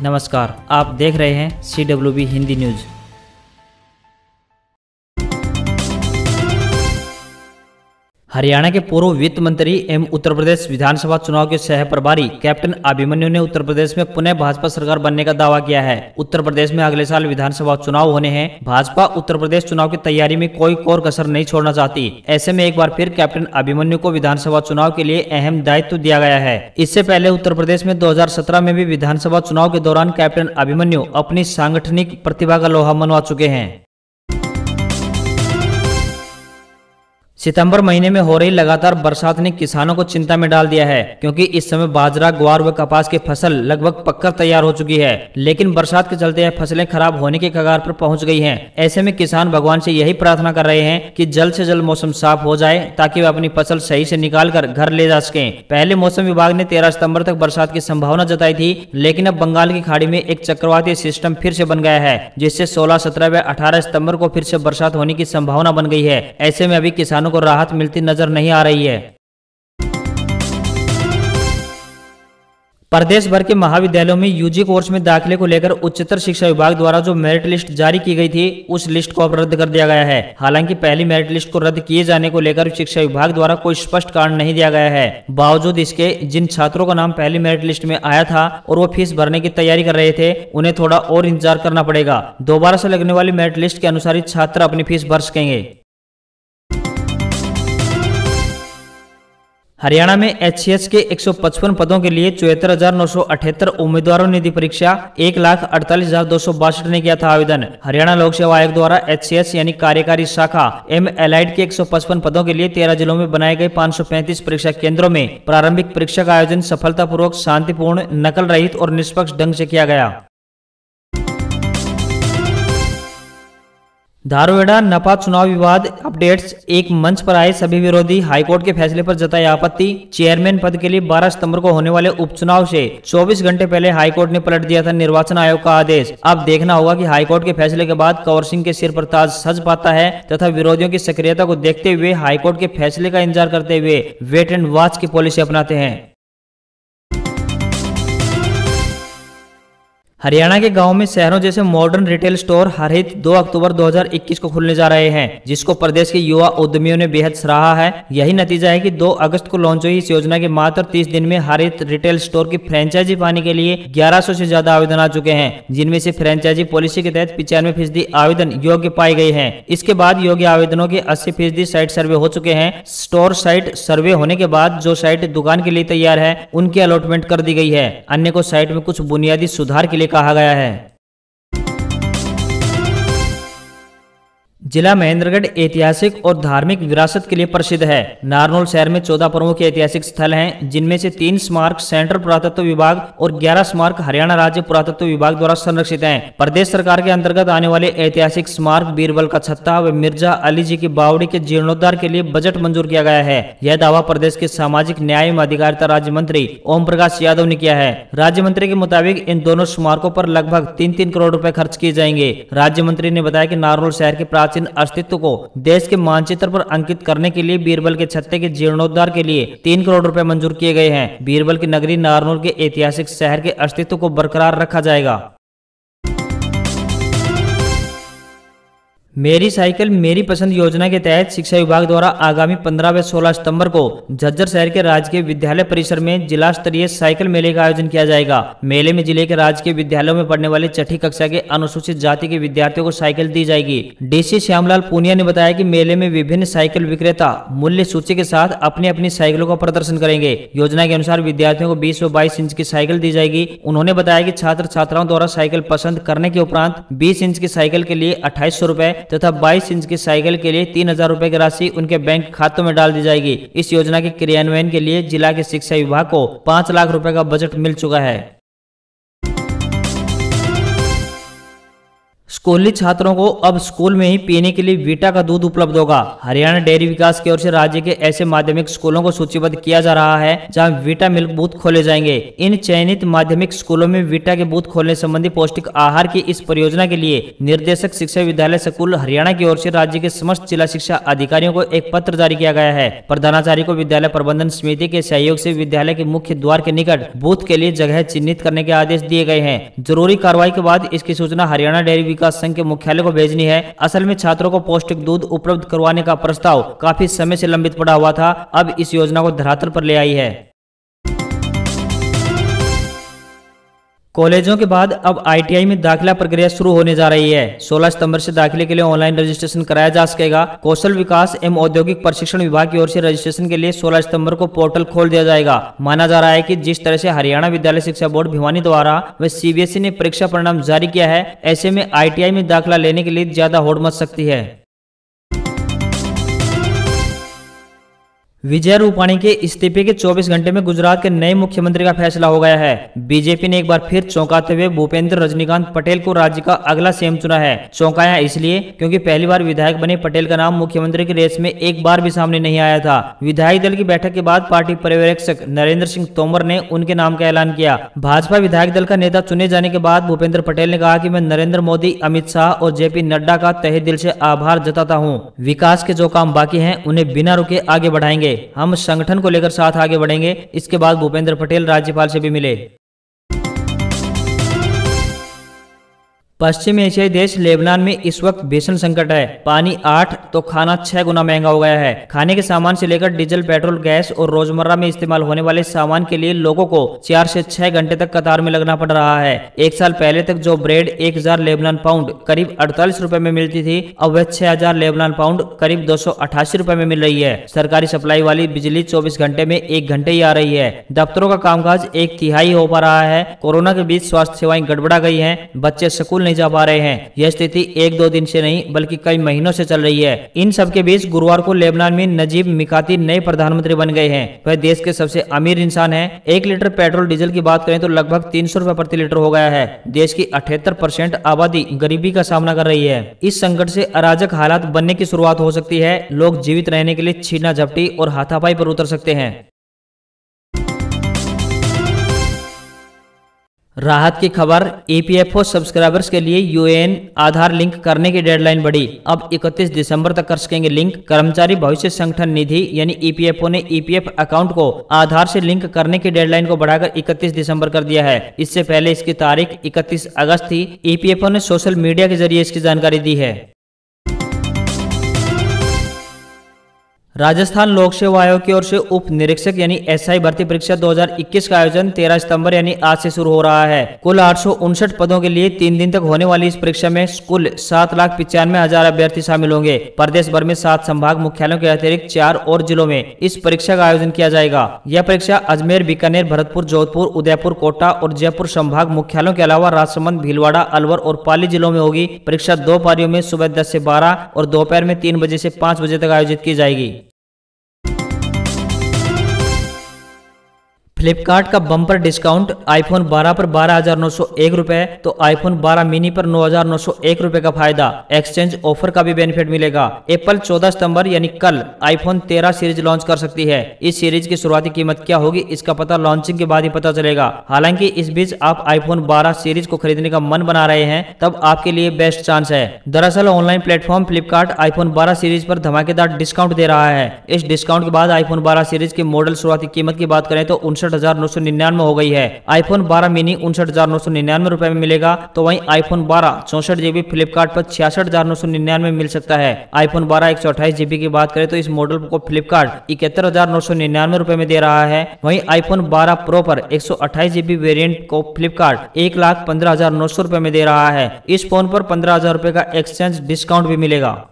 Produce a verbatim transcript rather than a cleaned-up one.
नमस्कार, आप देख रहे हैं C W B Hindi news. Haryana के पूर्व वित्त मंत्री एवं उत्तर प्रदेश विधानसभा चुनाव के सह प्रभारी कैप्टन अभिमन्यु ने उत्तर प्रदेश में पुनः भाजपा सरकार बनने का दावा किया है। उत्तर प्रदेश में अगले साल विधानसभा चुनाव होने हैं। भाजपा उत्तर प्रदेश चुनाव की तैयारी में कोई कोर कसर नहीं छोड़ना चाहती। ऐसे में एक बार फिर कैप्टन अभिमन्यु को विधानसभा चुनाव के लिए अहम दायित्व दिया गया है। इससे पहले उत्तर प्रदेश में दो हजार सत्रह में भी विधानसभा चुनाव के दौरान कैप्टन अभिमन्यु अपनी सांगठनिक प्रतिभा का लोहा मनवा चुके हैं। सितंबर महीने में हो रही लगातार बरसात ने किसानों को चिंता में डाल दिया है, क्योंकि इस समय बाजरा, ग्वार व कपास की फसल लगभग पककर तैयार हो चुकी है। लेकिन बरसात के चलते यह फसलें खराब होने के कगार पर पहुंच गई हैं। ऐसे में किसान भगवान से यही प्रार्थना कर रहे हैं कि जल्द से जल्द मौसम साफ हो जाए, ताकि वे अपनी फसल सही से निकाल कर घर ले जा सकें। पहले मौसम विभाग ने तेरह सितम्बर तक बरसात की संभावना जताई थी, लेकिन अब बंगाल की खाड़ी में एक चक्रवाती सिस्टम फिर से बन गया है, जिससे सोलह, सत्रह व अठारह सितम्बर को फिर से बरसात होने की संभावना बन गई है। ऐसे में अभी किसानों को राहत मिलती नजर नहीं आ रही है। प्रदेश भर के महाविद्यालयों में यूजी कोर्स में दाखिले को लेकर उच्चतर शिक्षा विभाग द्वारा जो मेरिट लिस्ट जारी की गई थी, उस लिस्ट को अब रद्द कर दिया गया है। हालांकि पहली मेरिट लिस्ट को रद्द किए जाने को लेकर शिक्षा विभाग द्वारा कोई स्पष्ट कारण नहीं दिया गया है। बावजूद इसके जिन छात्रों का नाम पहली मेरिट लिस्ट में आया था और वो फीस भरने की तैयारी कर रहे थे, उन्हें थोड़ा और इंतजार करना पड़ेगा। दोबारा से लगने वाली मेरिट लिस्ट के अनुसार ही छात्र अपनी फीस भर सकेंगे। हरियाणा में एच सी एस के एक सौ पचपन पदों के लिए चौहत्तर हजार नौ सौ अठहत्तर उम्मीदवारों ने दी परीक्षा। एक लाख अड़तालीस हजार दो सौ बासठ ने किया था आवेदन। हरियाणा लोक सेवा आयोग द्वारा एच सी एस यानी कार्यकारी शाखा एम एलाइड के एक सौ पचपन पदों के लिए तेरह जिलों में बनाए गए पाँच सौ पैंतीस परीक्षा केंद्रों में प्रारंभिक परीक्षा का आयोजन सफलतापूर्वक, शांतिपूर्ण, नकल रहित और निष्पक्ष ढंग से किया गया। धारूहेड़ा नपा चुनाव विवाद अपडेट्स। एक मंच पर आए सभी विरोधी हाईकोर्ट के फैसले पर जताई आपत्ति। चेयरमैन पद के लिए बारह सितंबर को होने वाले उपचुनाव से चौबीस घंटे पहले हाईकोर्ट ने पलट दिया था निर्वाचन आयोग का आदेश। अब देखना होगा कि हाईकोर्ट के फैसले के बाद कंवर सिंह के सिर पर ताज सज पाता है, तथा विरोधियों की सक्रियता को देखते हुए हाईकोर्ट के फैसले का इंतजार करते हुए वेट एंड वॉच की पॉलिसी अपनाते हैं। हरियाणा के गांवों में शहरों जैसे मॉडर्न रिटेल स्टोर हर हित दो अक्टूबर दो हजार इक्कीस को खुलने जा रहे हैं, जिसको प्रदेश के युवा उद्यमियों ने बेहद सराहा है। यही नतीजा है कि दो अगस्त को लॉन्च हुई इस योजना के मात्र तीस दिन में हर हित रिटेल स्टोर की फ्रेंचाइजी पाने के लिए ग्यारह सौ से ज्यादा आवेदन आ चुके हैं, जिनमें से फ्रेंचाइजी पॉलिसी के तहत पिचानवे फीसदी आवेदन योग्य पाए गए हैं। इसके बाद योग्य आवेदनों के अस्सी फीसदी साइट सर्वे हो चुके हैं। स्टोर साइट सर्वे होने के बाद जो साइट दुकान के लिए तैयार है, उनकी अलॉटमेंट कर दी गई है। अन्य को साइट में कुछ बुनियादी सुधार के लिए कहा गया है। जिला महेंद्रगढ़ ऐतिहासिक और धार्मिक विरासत के लिए प्रसिद्ध है। नारनौल शहर में चौदह प्रमुख ऐतिहासिक स्थल हैं, जिनमें से तीन स्मारक सेंट्रल पुरातत्व विभाग और ग्यारह स्मारक हरियाणा राज्य पुरातत्व विभाग द्वारा संरक्षित हैं। प्रदेश सरकार के अंतर्गत आने वाले ऐतिहासिक स्मारक बीरबल का छत्ता व मिर्जा अली जी की बावड़ी के जीर्णोद्धार के लिए बजट मंजूर किया गया है। यह दावा प्रदेश के सामाजिक न्याय एवं अधिकारिता राज्य मंत्री ओम प्रकाश यादव ने किया है। राज्य मंत्री के मुताबिक इन दोनों स्मारकों पर लगभग तीन तीन करोड़ रुपए खर्च किए जाएंगे। राज्य मंत्री ने बताया कि नारनौल शहर के प्राचीन अस्तित्व को देश के मानचित्र पर अंकित करने के लिए बीरबल के छत्ते के जीर्णोद्धार के लिए तीन करोड़ रुपए मंजूर किए गए हैं। बीरबल की नगरी नारनौल के ऐतिहासिक शहर के अस्तित्व को बरकरार रखा जाएगा। मेरी साइकिल मेरी पसंद योजना के तहत शिक्षा विभाग द्वारा आगामी पंद्रह व सोलह सितंबर को झज्जर शहर के राजकीय विद्यालय परिसर में जिला स्तरीय साइकिल मेले का आयोजन किया जाएगा। मेले में जिले के राजकीय विद्यालयों में पढ़ने वाले छठी कक्षा के अनुसूचित जाति के विद्यार्थियों को साइकिल दी जाएगी। डीसी श्यामलाल पूनिया ने बताया कि मेले में विभिन्न साइकिल विक्रेता मूल्य सूची के साथ अपनी अपनी साइकिलों का प्रदर्शन करेंगे। योजना के अनुसार विद्यार्थियों को बीस व बाईस इंच की साइकिल दी जाएगी। उन्होंने बताया कि छात्र छात्राओं द्वारा साइकिल पसंद करने के उपरांत बीस इंच की साइकिल के लिए अट्ठाईस सौ रुपए तथा बाईस इंच की साइकिल के लिए तीन हजार रुपए की राशि उनके बैंक खातों में डाल दी जाएगी। इस योजना के क्रियान्वयन के लिए जिला के शिक्षा विभाग को पांच लाख रुपए का बजट मिल चुका है। स्कूली छात्रों को अब स्कूल में ही पीने के लिए वीटा का दूध उपलब्ध होगा। हरियाणा डेयरी विकास की ओर से राज्य के ऐसे माध्यमिक स्कूलों को सूचीबद्ध किया जा रहा है जहां वीटा मिल्क बूथ खोले जाएंगे। इन चयनित माध्यमिक स्कूलों में वीटा के बूथ खोलने संबंधी पौष्टिक आहार की इस परियोजना के लिए निर्देशक शिक्षा विद्यालय स्कूल हरियाणा की ओर से राज्य के समस्त जिला शिक्षा अधिकारियों को एक पत्र जारी किया गया है। प्रधानाचार्य को विद्यालय प्रबंधन समिति के सहयोग से विद्यालय के मुख्य द्वार के निकट बूथ के लिए जगह चिन्हित करने के आदेश दिए गए हैं। जरूरी कार्रवाई के बाद इसकी सूचना हरियाणा डेयरी विकास संघ के मुख्यालय को भेजनी है। असल में छात्रों को पौष्टिक दूध उपलब्ध करवाने का प्रस्ताव काफी समय से लंबित पड़ा हुआ था, अब इस योजना को धरातल पर ले आई है। कॉलेजों के बाद अब आई टी आई में दाखिला प्रक्रिया शुरू होने जा रही है। सोलह सितंबर से दाखिले के लिए ऑनलाइन रजिस्ट्रेशन कराया जा सकेगा। कौशल विकास एवं औद्योगिक प्रशिक्षण विभाग की ओर से रजिस्ट्रेशन के लिए सोलह सितंबर को पोर्टल खोल दिया जाएगा। माना जा रहा है कि जिस तरह से हरियाणा विद्यालय शिक्षा बोर्ड भिवानी द्वारा व सी बी एस ई ने परीक्षा परिणाम जारी किया है, ऐसे में आई टी आई में दाखिला लेने के लिए ज्यादा होड़ मच सकती है। विजय रूपाणी के इस्तीफे के चौबीस घंटे में गुजरात के नए मुख्यमंत्री का फैसला हो गया है। बीजेपी ने एक बार फिर चौंकाते हुए भूपेंद्र रजनीकांत पटेल को राज्य का अगला सीएम चुना है। चौंकाया इसलिए क्योंकि पहली बार विधायक बने पटेल का नाम मुख्यमंत्री की रेस में एक बार भी सामने नहीं आया था। विधायक दल की बैठक के बाद पार्टी पर्यवेक्षक नरेंद्र सिंह तोमर ने उनके नाम का ऐलान किया। भाजपा विधायक दल का नेता चुने जाने के बाद भूपेंद्र पटेल ने कहा कि मैं नरेंद्र मोदी, अमित शाह और जेपी नड्डा का तहे दिल से आभार जताता हूँ। विकास के जो काम बाकी हैं उन्हें बिना रुके आगे बढ़ाएंगे। हम संगठन को लेकर साथ आगे बढ़ेंगे। इसके बाद भूपेंद्र पटेल राज्यपाल से भी मिले। पश्चिम एशियाई देश लेबनान में इस वक्त भीषण संकट है। पानी आठ तो खाना छह गुना महंगा हो गया है। खाने के सामान से लेकर डीजल, पेट्रोल, गैस और रोजमर्रा में इस्तेमाल होने वाले सामान के लिए लोगों को चार से छह घंटे तक कतार में लगना पड़ रहा है। एक साल पहले तक जो ब्रेड एक हजार लेबनान पाउंड करीब अड़तालीस रुपए में मिलती थी, अब वह छह हजार लेबनान पाउंड करीब दो सौ अठासी रुपए में मिल रही है। सरकारी सप्लाई वाली बिजली चौबीस घंटे में एक घंटे ही आ रही है। दफ्तरों का कामकाज एक तिहाई हो पा रहा है। कोरोना के बीच स्वास्थ्य सेवाएं गड़बड़ा गई है। बच्चे स्कूल जा पा रहे हैं। यह स्थिति एक दो दिन से नहीं बल्कि कई महीनों से चल रही है। इन सब के बीच गुरुवार को लेबनान में नजीब मिकाती नए प्रधानमंत्री बन गए हैं। वह देश के सबसे अमीर इंसान हैं। एक लीटर पेट्रोल डीजल की बात करें तो लगभग तीन सौ रुपए प्रति लीटर हो गया है। देश की अठहत्तर परसेंट आबादी गरीबी का सामना कर रही है। इस संकट से अराजक हालात बनने की शुरुआत हो सकती है। लोग जीवित रहने के लिए छीना झपटी और हाथापाई पर उतर सकते हैं। राहत की खबर, E P F O subscribers के लिए U A N Aadhaar link करने की डेडलाइन बढ़ी। अब इकतीस दिसंबर तक कर सकेंगे लिंक। कर्मचारी भविष्य संगठन निधि यानी ई पी एफ ओ ने ई पी एफ अकाउंट को आधार से लिंक करने की डेडलाइन को बढ़ाकर इकतीस दिसंबर कर दिया है। इससे पहले इसकी तारीख इकतीस अगस्त थी। ई पी एफ ओ ने सोशल मीडिया के जरिए इसकी जानकारी दी है। राजस्थान लोक सेवा आयोग की ओर से उप निरीक्षक यानी एस आई भर्ती परीक्षा दो हज़ार इक्कीस का आयोजन तेरह सितंबर यानी आज से शुरू हो रहा है। कुल आठ सौ उनसठ पदों के लिए तीन दिन तक होने वाली इस परीक्षा में कुल सात लाख पिचानवे हजार अभ्यर्थी शामिल होंगे। प्रदेश भर में सात संभाग मुख्यालयों के अतिरिक्त चार और जिलों में इस परीक्षा का आयोजन किया जाएगा। यह परीक्षा अजमेर, बीकानेर, भरतपुर, जोधपुर, उदयपुर, कोटा और जयपुर संभाग मुख्यालयों के अलावा राजसमंद, भीलवाड़ा, अलवर और पाली जिलों में होगी। परीक्षा दो पारियों में सुबह दस से बारह और दोपहर में तीन बजे से पांच बजे तक आयोजित की जाएगी। फ्लिपकार्ट का बम्पर डिस्काउंट, आईफोन बारह पर बारह हजार नौ सौ एक रुपए तो आईफोन बारह मिनी पर नौ हजार नौ सौ एक रुपए का फायदा। एक्सचेंज ऑफर का भी बेनिफिट मिलेगा। एप्पल चौदह सितंबर यानी कल आईफोन तेरह सीरीज लॉन्च कर सकती है। इस सीरीज की शुरुआती कीमत क्या होगी इसका पता लॉन्चिंग के बाद ही पता चलेगा। हालांकि इस बीच आप आईफोन बारह सीरीज को खरीदने का मन बना रहे हैं तब आपके लिए बेस्ट चांस है। दरअसल ऑनलाइन प्लेटफॉर्म फ्लिपकार्ट आईफोन बारह सीरीज पर धमाकेदार डिस्काउंट दे रहा है। इस डिस्काउंट के बाद आईफोन बारह सीरीज के मॉडल शुरुआती कीमत की बात करें तो उनसठ हजार नौ सौ निन्यानवे हो गई है। आईफोन बारह मिनी उनसठ हजार नौ सौ निन्यानवे रुपए में मिलेगा तो वहीं आईफोन बारह चौसठ जीबी फ्लिपकार्ट पर छियासठ हजार नौ सौ निन्यानवे में मिल सकता है। आईफोन बारह एक सौ अट्ठाईस जीबी की बात करें तो इस मॉडल को फ्लिपकार्ट इकहत्तर हजार नौ सौ निन्यानवे रुपए में दे रहा है। वहीं आईफोन बारह प्रो पर एक सौ अट्ठाईस जीबी वेरिएंट को फ्लिपकार्ट एक लाख पंद्रह हजार नौ सौ रुपए में दे रहा है। इस फोन पर पंद्रह हजार रुपए का एक्सचेंज डिस्काउंट भी मिलेगा।